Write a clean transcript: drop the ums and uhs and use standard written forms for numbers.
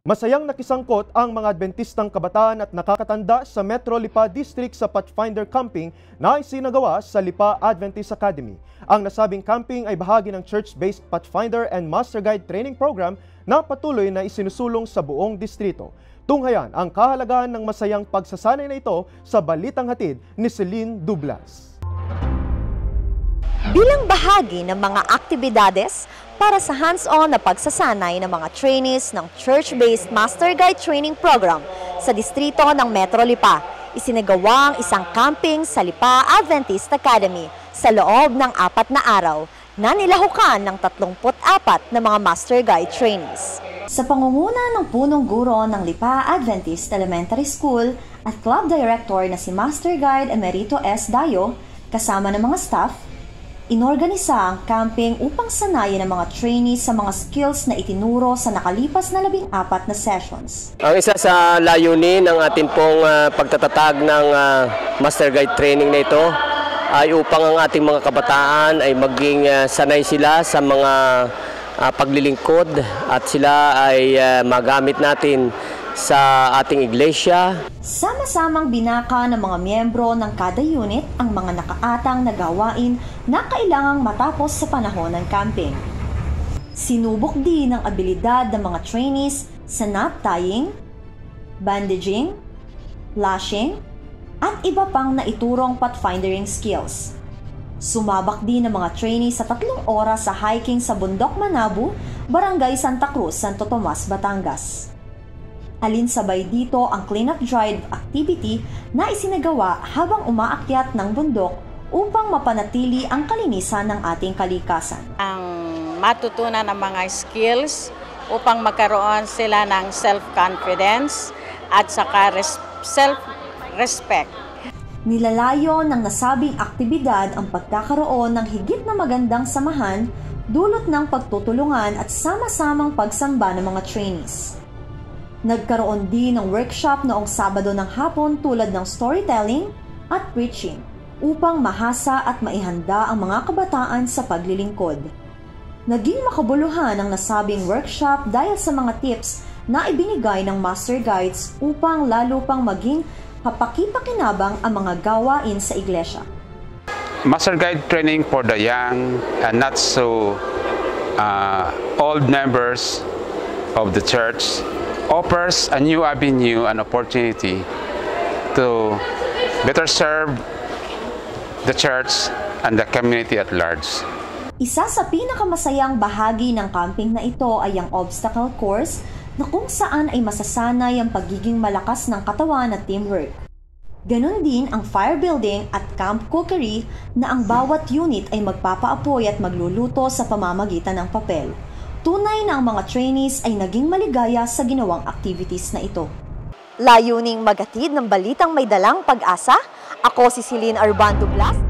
Masayang nakisangkot ang mga Adventistang kabataan at nakakatanda sa Metro Lipa District sa Pathfinder Camping na isinagawa sa Lipa Adventist Academy. Ang nasabing camping ay bahagi ng church-based Pathfinder and Master Guide Training Program na patuloy na isinusulong sa buong distrito. Tunghayan ang kahalagahan ng masayang pagsasanay na ito sa balitang hatid ni Celine Dublas. Bilang bahagi ng mga aktibidades para sa hands-on na pagsasanay ng mga trainees ng church-based Master Guide Training Program sa distrito ng Metro Lipa, isinagawa ang isang camping sa Lipa Adventist Academy sa loob ng 4 na araw na nilahukan ng 34 na mga Master Guide trainees. Sa pangunguna ng punong guro ng Lipa Adventist Elementary School at Club Director na si Master Guide Emerito S. Dayo, kasama ng mga staff, inorganisa ang camping upang sanayin ang mga trainees sa mga skills na itinuro sa nakalipas na 14 na sessions. Ang isa sa layunin ng atin pong pagtatatag ng Master Guide Training na ito ay upang ang ating mga kabataan ay maging sanay sila sa mga paglilingkod at sila ay magamit natin sa ating iglesia. Sama-samang binaka ng mga miyembro ng kada unit ang mga nakaatang na gawain na kailangang matapos sa panahon ng camping. Sinubok din ang abilidad ng mga trainees sa knot tying, bandaging, lashing, at iba pang naiturong pathfindering skills. Sumabak din ng mga trainees sa 3 oras sa hiking sa Bundok Manabu, Barangay Santa Cruz, Santo Tomas, Batangas. Alinsabay dito ang cleanup drive activity na isinagawa habang umaakyat ng bundok upang mapanatili ang kalinisan ng ating kalikasan. Ang matutunan ng mga skills upang magkaroon sila ng self-confidence at saka self-respect. Nilalayo ng nasabing aktibidad ang pagkakaroon ng higit na magandang samahan dulot ng pagtutulungan at sama-samang pagsamba ng mga trainees. Nagkaroon din ng workshop noong Sabado ng hapon tulad ng storytelling at preaching upang mahasa at maihanda ang mga kabataan sa paglilingkod. Naging makabuluhan ang nasabing workshop dahil sa mga tips na ibinigay ng Master Guides upang lalo pang maging kapaki-pakinabang ang mga gawain sa iglesia. Master Guide Training for the young and not so old members of the church offers a new avenue and opportunity to better serve the church and the community at large. Isa sa pinakamasayang bahagi ng camping na ito ay ang obstacle course na kung saan ay masasanay ang pagiging malakas ng katawan at teamwork. Ganon din ang fire building at camp cookery na ang bawat unit ay magpapaapoy at magluluto sa pamamagitan ng papel. Tunay na ang mga trainees ay naging maligaya sa ginawang activities na ito. Layuning maghatid ng balitang may dalang pag-asa, ako si Celine Arban Dublas.